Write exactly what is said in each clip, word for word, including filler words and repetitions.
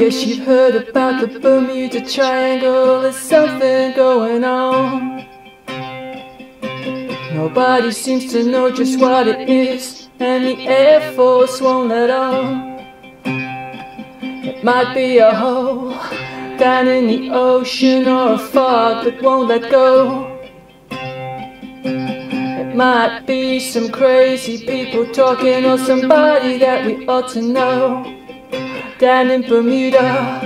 guess you've heard about the Bermuda Triangle. There's something going on. Nobody seems to know just what it is, and the Air Force won't let on. It might be a hole down in the ocean, or a fog that won't let go. It might be some crazy people talking, or somebody that we ought to know. Down in Bermuda,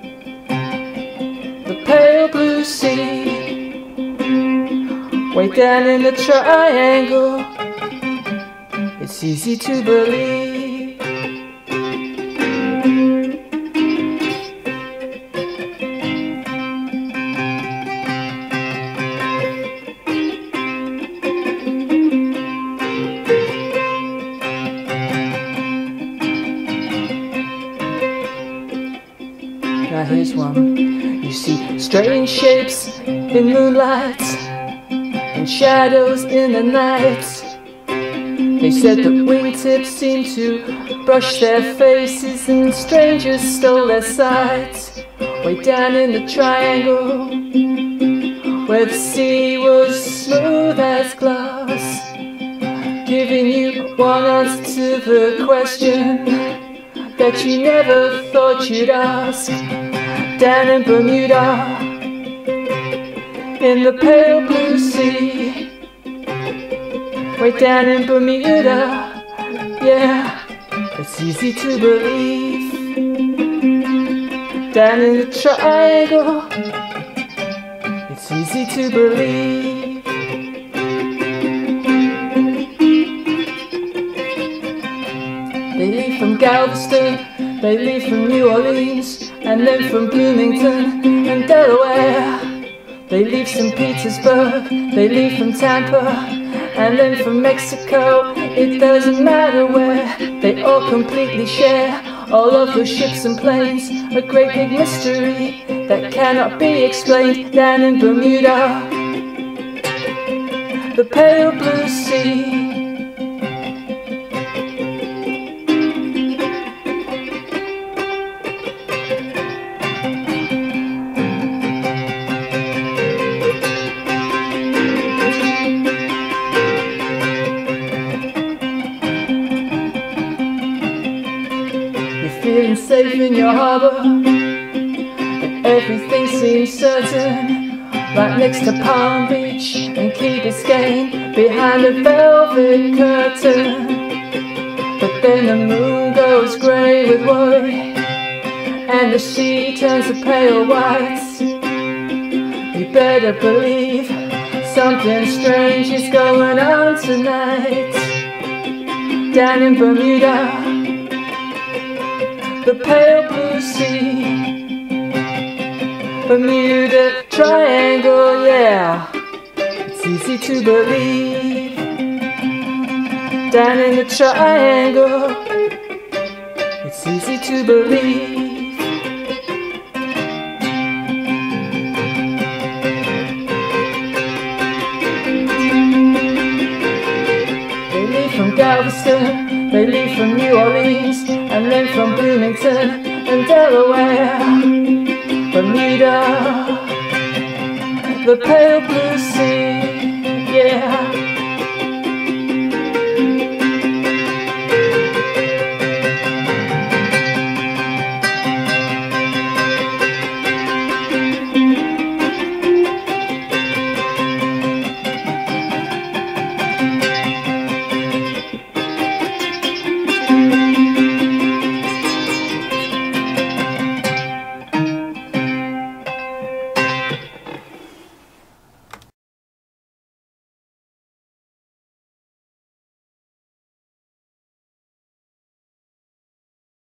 the pale blue sea, way down in the triangle, it's easy to believe. Now here's one. You see strange shapes in moonlight and shadows in the night. They said that wingtips seemed to brush their faces, and strangers stole their sight. Way down in the triangle, where the sea was smooth as glass, giving you one answer to the question that you never thought you'd ask. Down in Bermuda, in the pale blue sea, way down in Bermuda, yeah, it's easy to believe. Down in the triangle, it's easy to believe. They leave from Galveston, they leave from New Orleans, and then from Bloomington and Delaware. They leave Saint Petersburg, they leave from Tampa, and then from Mexico. It doesn't matter where, they all completely share all of the ships and planes, a great big mystery that cannot be explained. Down in Bermuda, the pale blue sea, feeling safe in your harbor, and everything seems certain, right next to Palm Beach and Key Biscayne, behind a velvet curtain. But then the moon goes grey with worry, and the sea turns a pale white. You better believe something strange is going on tonight. Down in Bermuda, the pale blue sea, Bermuda Triangle, yeah, it's easy to believe. Down in the triangle, it's easy to believe. They leave from Galveston, they leave from New Orleans, and then from Bloomington and Delaware. Bermuda, the pale blue sea, yeah.